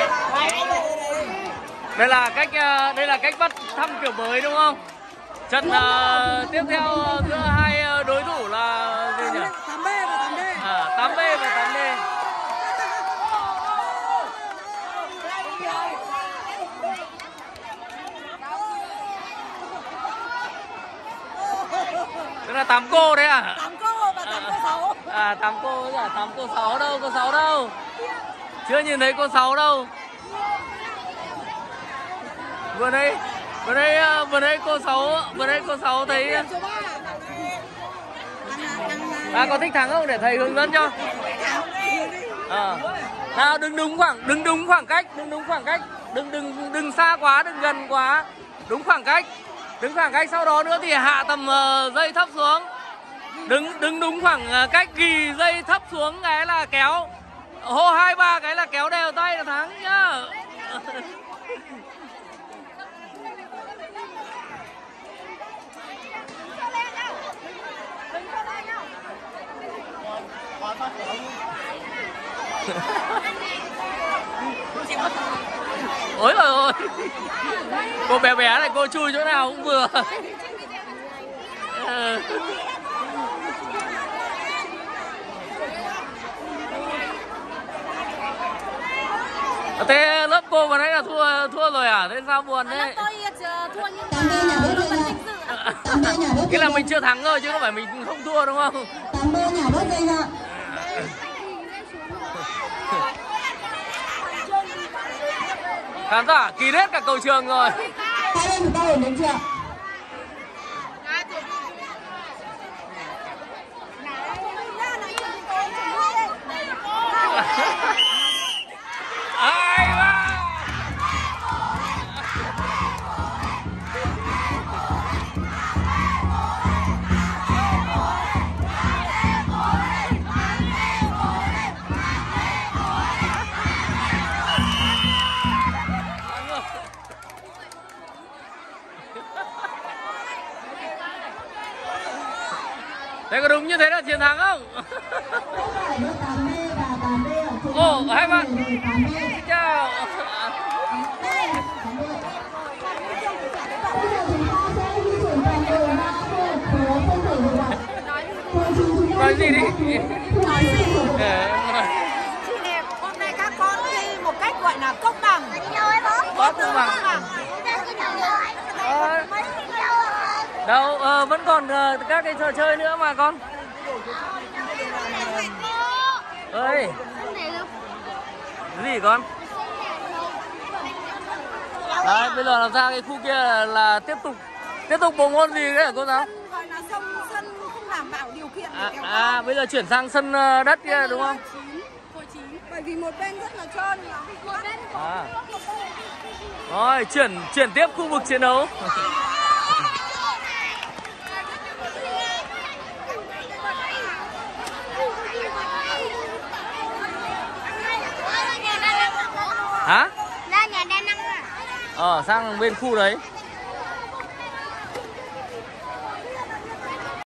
Đây là cách bắt thăm kiểu mới đúng không? Trận tiếp theo giữa hai đối thủ là gì nhỉ? 8B và 8D. 8B và 8D. Tức là 8 cô đấy à? 8 cô và 8 cô 6. 8 cô với cả 8 cô 6 đâu? Cô 6 đâu? Chưa nhìn thấy cô 6 đâu. Vừa nãy cô 6 thấy. Có thích thắng không để thầy hướng dẫn cho? Nào đừng đúng khoảng cách, đừng xa quá, đừng gần quá. Đúng khoảng cách, sau đó nữa thì hạ tầm dây thấp xuống. Đừng đúng khoảng cách ghi dây thấp xuống cái là kéo. Hô 2 3 cái là kéo đều tay là thắng nhá. Ôi trời ơi, cô bé này cô chui chỗ nào cũng vừa. Thế lớp cô vào nãy là thua rồi à? Thế sao buồn thế? Lớp tôi thua nhưng mà vẫn vinh dự. Cái là mình chưa thắng thôi chứ không phải mình không thua đúng không? Khán giả kín hết cả cầu trường rồi. Hai bên chúng ta ổn định chưa? Ai ba. Thế có đúng như thế là chiến thắng không? Ồ, hai bạn. Chào. Nói gì đi? Nói gì? Chị đẹp, hôm nay các con thi một cách gọi là công bằng. Có công bằng. Đâu, vẫn còn các cái trò chơi nữa mà con. Ơi. Cái gì con? Đấy, bây giờ làm sao cái khu kia là tiếp tục bộ môn gì đấy hả cô giáo? Gọi là sân không đảm bảo điều kiện để kéo co. Bây giờ chuyển sang sân đất kia đúng không? Bởi vì một bên rất là trơn. Rồi, chuyển tiếp khu vực chiến đấu. Hả? Ra nhà Đà Nẵng à? Sang bên khu đấy.